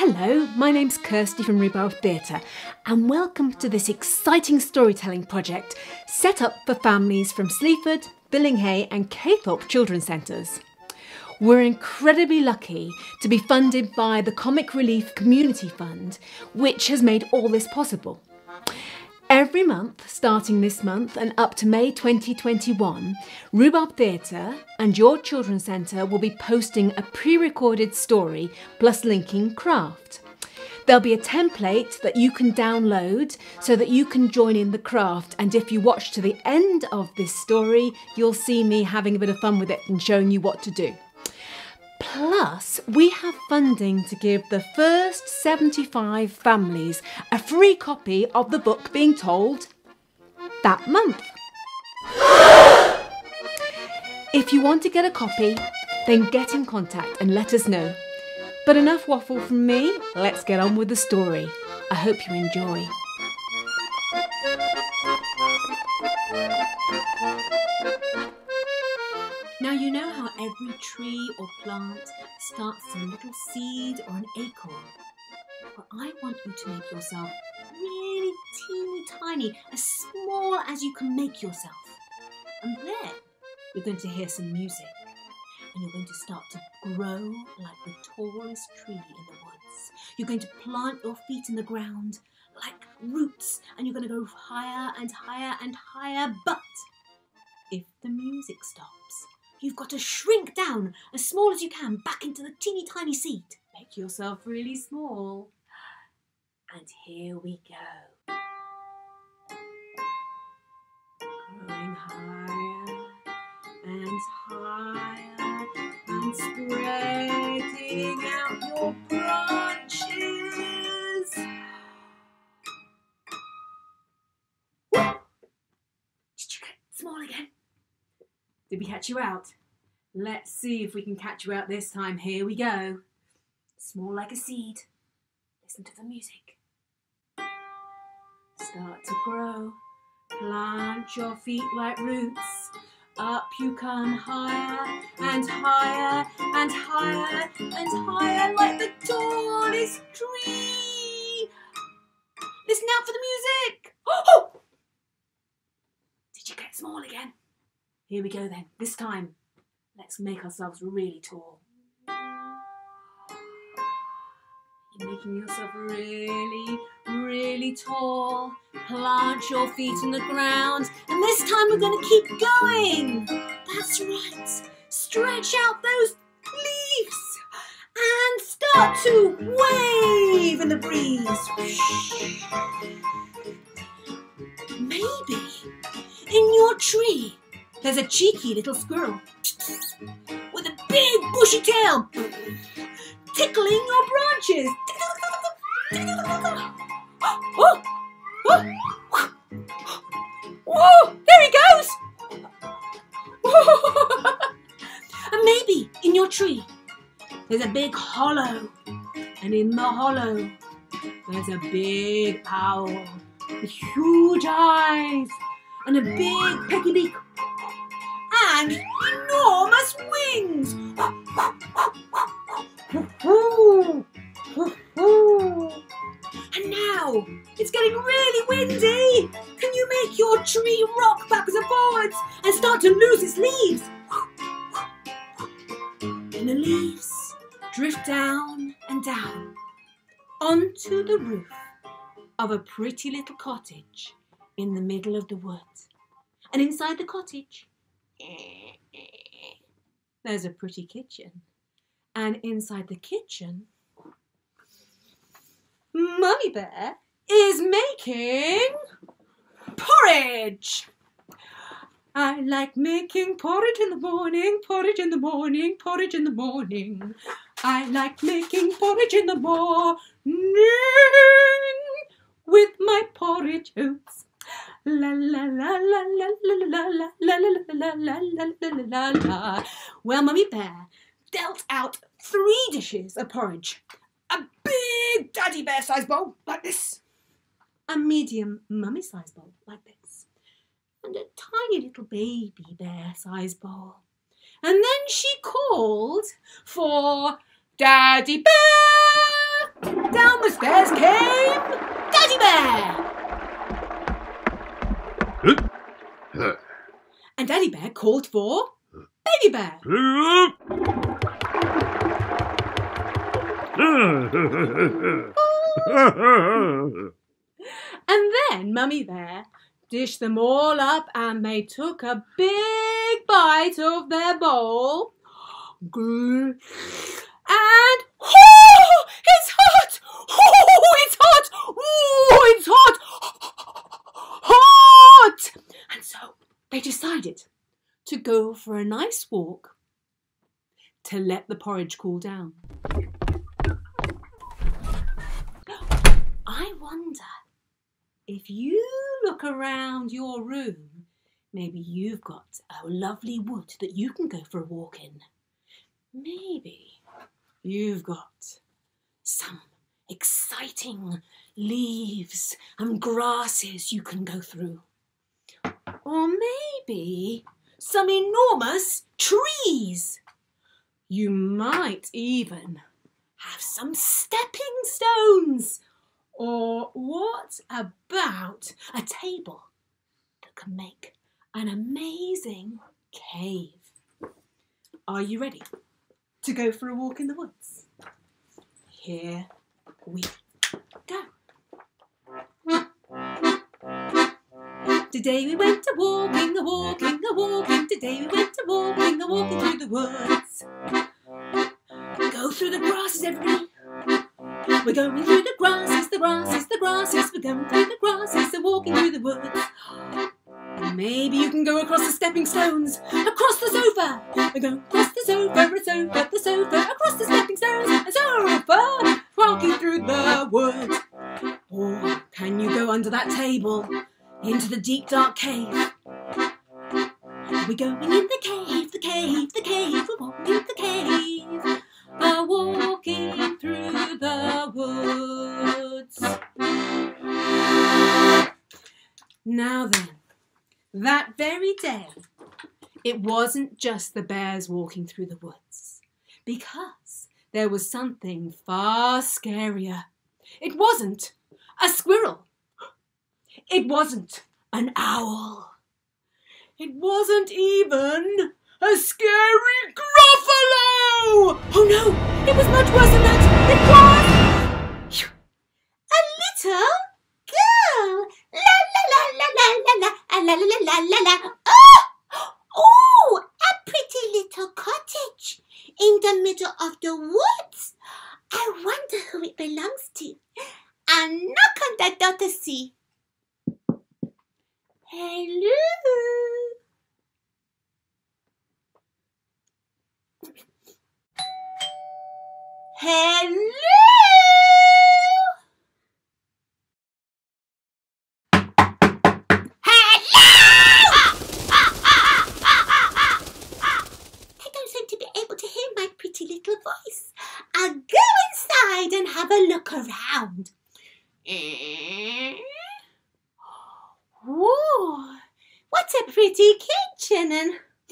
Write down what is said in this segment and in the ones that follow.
Hello, my name's Kirsty from Rhubarb Theatre and welcome to this exciting storytelling project set up for families from Sleaford, Billinghay and Caythorpe Children's Centres. We're incredibly lucky to be funded by the Comic Relief Community Fund, which has made all this possible. Every month, starting this month and up to May 2021, Rhubarb Theatre and your Children's Centre will be posting a pre-recorded story plus linking craft. There'll be a template that you can download so that you can join in the craft, and if you watch to the end of this story, you'll see me having a bit of fun with it and showing you what to do. Plus, we have funding to give the first 75 families a free copy of the book being told that month. If you want to get a copy, then get in contact and let us know. But enough waffle from me, let's get on with the story. I hope you enjoy. Now you know how every tree or plant starts as a little seed or an acorn. Well, I want you to make yourself really teeny tiny, as small as you can make yourself. And then you're going to hear some music and you're going to start to grow like the tallest tree in the woods. You're going to plant your feet in the ground like roots and you're going to go higher and higher and higher. But if the music stops, you've got to shrink down as small as you can back into the teeny tiny seed. Make yourself really small. And here we go. Growing higher and higher and spreading out your branches. Woo! Did you get small again? Did we catch you out? Let's see if we can catch you out this time. Here we go. Small like a seed. Listen to the music. Start to grow. Plant your feet like roots. Up you come higher and higher and higher and higher like the tallest tree. Listen out for the music. Oh! Did you get small again? Here we go then. This time, let's make ourselves really tall. You're making yourself really, really tall. Plant your feet in the ground. And this time we're going to keep going. That's right. Stretch out those leaves. And start to wave in the breeze. Maybe in your tree, there's a cheeky little squirrel with a big bushy tail tickling your branches. Oh, oh, oh, there he goes. And maybe in your tree there's a big hollow, and in the hollow there's a big owl with huge eyes and a big pecky beak and enormous wings. And now it's getting really windy. Can you make your tree rock backwards and forwards and start to lose its leaves? And the leaves drift down and down onto the roof of a pretty little cottage in the middle of the woods. And inside the cottage, there's a pretty kitchen. And inside the kitchen, Mummy Bear is making porridge. I like making porridge in the morning, porridge in the morning, porridge in the morning. I like making porridge in the morning with my porridge oats. La la la la la la la la la la la la la la. Well, Mummy Bear dealt out 3 dishes of porridge. A big Daddy Bear size bowl like this. A medium Mummy size bowl like this. And a tiny little Baby Bear size bowl. And then she called for Daddy Bear. down the stairs came Daddy Bear. And Daddy Bear called for Baby Bear. And then Mummy Bear dished them all up and they took a big bite of their bowl. And, oh, it's hot! Oh, it's hot! Oh, it's hot! Hot! And so they decided to go for a nice walk to let the porridge cool down. I wonder if you look around your room, maybe you've got a lovely wood that you can go for a walk in. Maybe you've got some exciting leaves and grasses you can go through. Or maybe some enormous trees. You might even have some stepping stones. Or what about a table that can make an amazing cave? Are you ready to go for a walk in the woods? Here we go. Today we went a-walking, a-walking, a-walking. Today we went a-walking, a-walking through the woods. Go through the grasses, everybody. We're going through the grasses, the grasses, the grasses. We're going through the grasses and walking through the woods. Maybe you can go across the stepping stones, across the sofa. We're going across the sofa, the sofa, the sofa, across the stepping stones, and sofa, walking through the woods. Or can you go under that table into the deep dark cave? We're going in the cave, the cave, the cave. We're walking in the cave. Walking through the woods. Now then, that very day, it wasn't just the bears walking through the woods, because there was something far scarier. It wasn't a squirrel. It wasn't an owl. It wasn't even a scary Gruffalo! Oh no, it was much worse than that. It was a little girl. La la la la la la la la la la la. Oh, oh, a pretty little cottage in the middle of the woods. I wonder who it belongs to. I'll knock on the door to see. Hello. Hello! Hello! I don't seem to be able to hear my pretty little voice. I'll go inside and have a look around. Whoa! What a pretty kitchen, and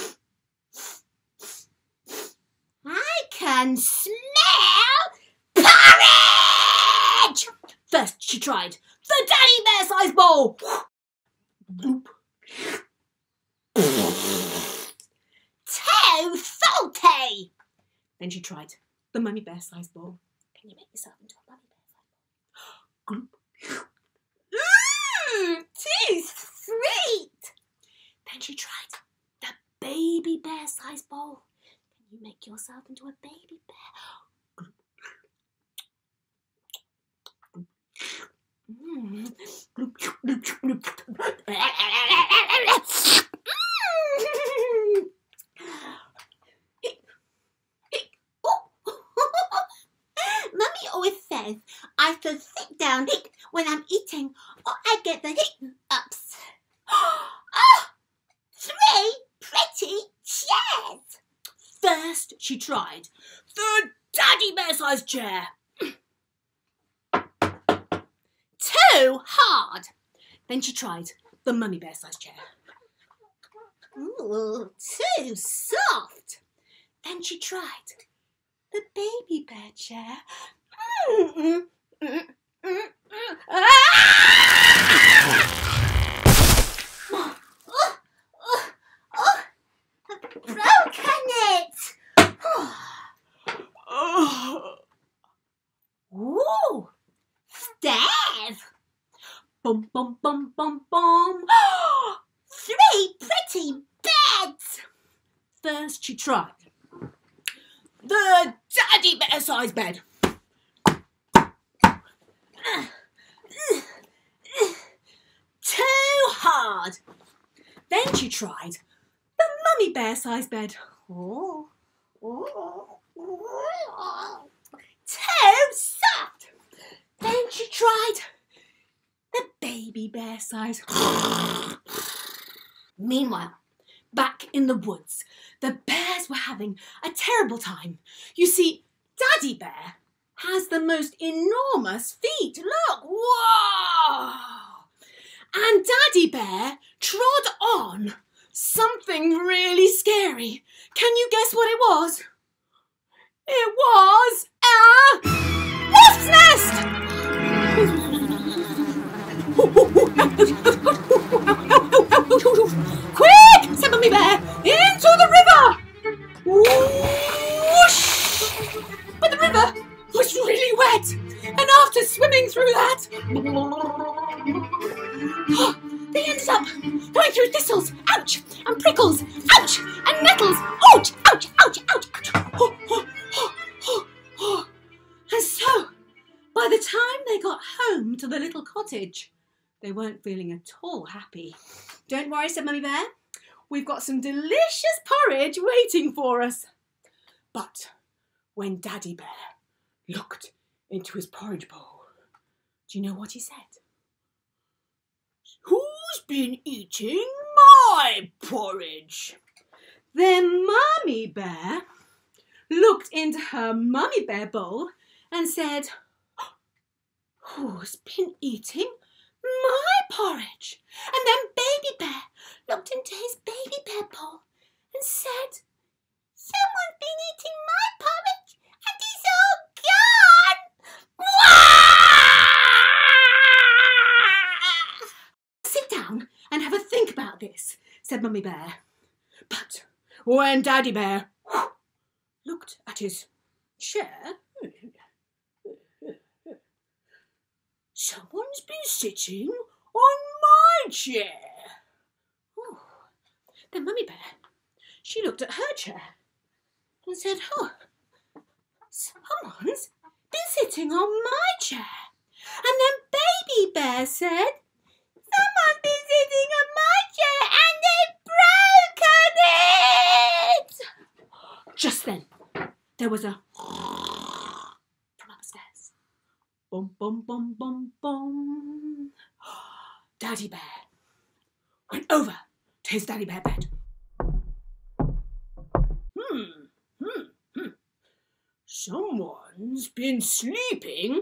I can smell porridge! First she tried the Daddy Bear-sized bowl. Too salty! Then she tried the Mummy Bear-sized bowl. Can you make yourself into a Mummy Bear-sized bowl? Too sweet! Then she tried the Baby Bear-sized bowl. You make yourself into a baby bear. Mummy always says I should sit down when I'm eating or I get the ups. Oh, 3 pretty chairs. First, she tried the Daddy Bear-sized chair. Too hard. Then she tried the Mummy Bear-sized chair. Ooh, too soft. Then she tried the Baby Bear chair. Broken it! Ooh! Stairs! Bum, bum, bum, bum, bum. 3 pretty beds! First she tried the daddy bear size bed. Too hard. Then she tried the mummy bear size bed. Oh. Too soft. Then she tried the baby bear size. Meanwhile, back in the woods, the bears were having a terrible time. You see, Daddy Bear has the most enormous feet. Look, whoa! And Daddy Bear trod on something really scary. Can you guess what it was? It was a wasp's nest! Quick, said Mummy Bear, into the river! Whoosh! But the river was really wet, and after swimming through that, they ended up going through thistles, ouch, and prickles, ouch, and nettles, ouch, ouch, ouch, ouch, ouch. And so, by the time they got home to the little cottage, they weren't feeling at all happy. Don't worry, said Mummy Bear. We've got some delicious porridge waiting for us. But when Daddy Bear looked into his porridge bowl, do you know what he said? Who's been eating my porridge? Then Mummy Bear looked into her Mummy Bear bowl and said, who's been eating my porridge? And then Baby Bear looked into his Baby Bear bowl and said, someone's been eating my porridge and he's all gone. Sit down and have a think about this, said Mummy Bear. But when Daddy Bear looked at his chair, someone's been sitting on my chair. Oh. Then Mummy Bear, she looked at her chair and said, oh, someone's been sitting on my chair. And then Baby Bear said, someone's been sitting on my chair and they've broken it. Just then, there was a from upstairs. Bum, bum, bum, bum, bum. Daddy Bear went over to his Daddy Bear bed. Someone's been sleeping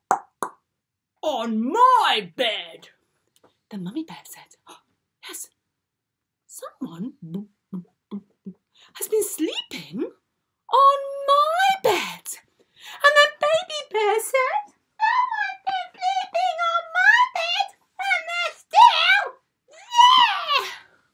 on my bed. The Mummy Bear said, oh, yes, someone has been sleeping on my bed. And then Baby Bear said, someone's been sleeping on my bed and they're still there.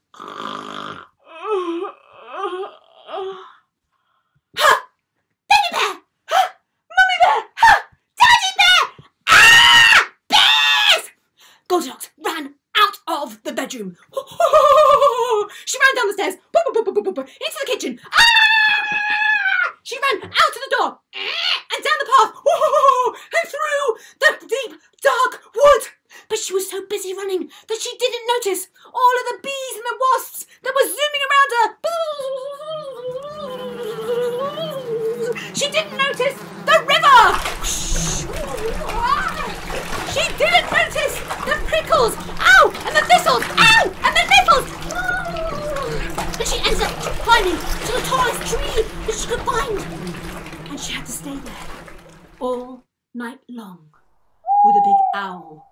Ha! Baby Bear! Ha! Mummy Bear! Ha! Daddy Bear! Ah! Bears! Goldilocks ran out of the bedroom. She ran down the stairs, into the kitchen. Ah! She ran out of the door and down the path and through the deep, dark wood. But she was so busy running that she didn't notice all of the bees and the wasps that were zooming around her. She didn't notice the river. She didn't notice the prickles. Ow! And the thistles. Ow! And the nettles. And she ended up climbing to the tallest tree that she could find. And she had to stay there all night long with a big owl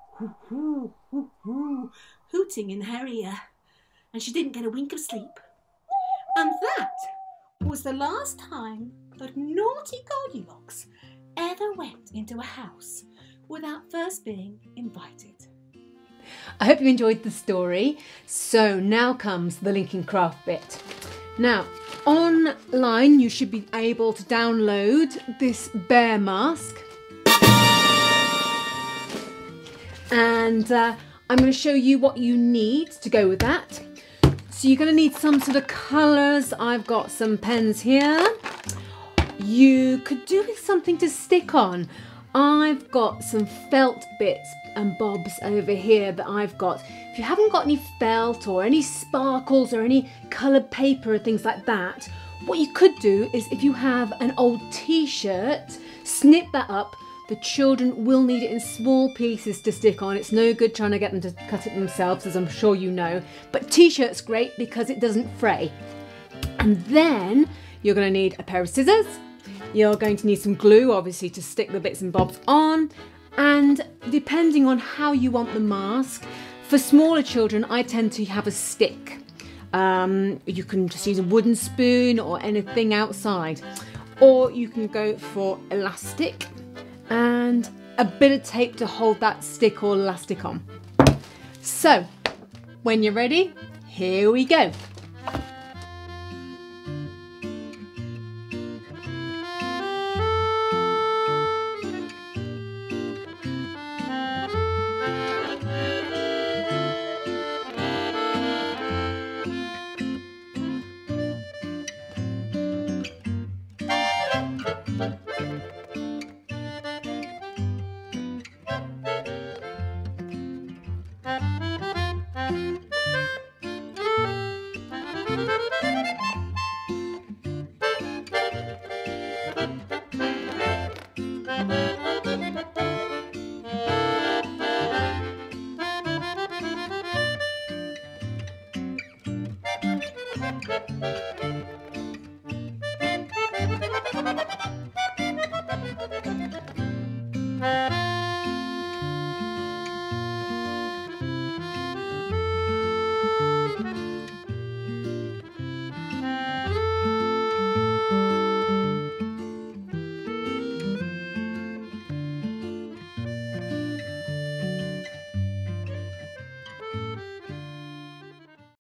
hooting in her ear. And she didn't get a wink of sleep. And that was the last time that naughty Goldilocks ever went into a house without first being invited. I hope you enjoyed the story. So now comes the linking craft bit. Now, online you should be able to download this bear mask. And I'm going to show you what you need to go with that. So you're going to need some sort of colours. I've got some pens here. You could do with something to stick on. I've got some felt bits and bobs over here that I've got. If you haven't got any felt or any sparkles or any coloured paper or things like that, what you could do is, if you have an old t-shirt, snip that up. The children will need it in small pieces to stick on. It's no good trying to get them to cut it themselves, as I'm sure you know. But t-shirt's great because it doesn't fray. And then you're going to need a pair of scissors. You're going to need some glue, obviously, to stick the bits and bobs on. And depending on how you want the mask, for smaller children, I tend to have a stick. You can just use a wooden spoon or anything outside. Or you can go for elastic and a bit of tape to hold that stick or elastic on. So, when you're ready, here we go.